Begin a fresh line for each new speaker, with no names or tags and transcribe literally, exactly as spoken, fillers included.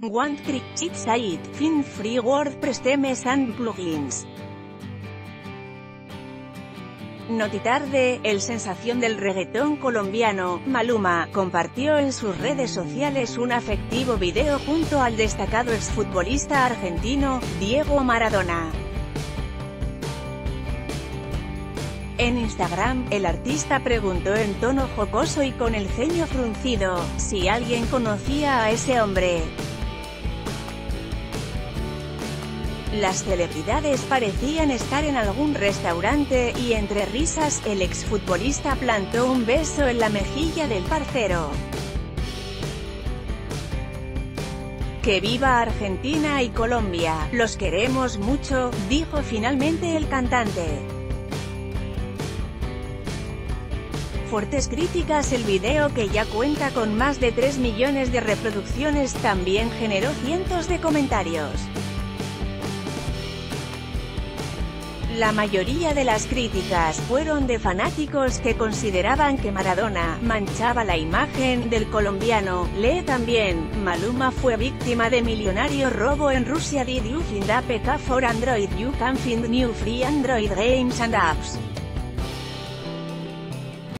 Want Cric Cheat Site, Find Free WordPress Themes and Plugins. Notitarde, el sensación del reggaetón colombiano, Maluma, compartió en sus redes sociales un afectivo video junto al destacado exfutbolista argentino, Diego Maradona. En Instagram, el artista preguntó en tono jocoso y con el ceño fruncido, si alguien conocía a ese hombre. Las celebridades parecían estar en algún restaurante, y entre risas, el exfutbolista plantó un beso en la mejilla del parcero. ¡Que viva Argentina y Colombia! ¡Los queremos mucho!, dijo finalmente el cantante. Fuertes críticas. El video, que ya cuenta con más de tres millones de reproducciones, también generó cientos de comentarios. La mayoría de las críticas fueron de fanáticos que consideraban que Maradona manchaba la imagen del colombiano. Lee también, Maluma fue víctima de millonario robo en Rusia. Did you find a P K for Android? You can find new free Android games and apps.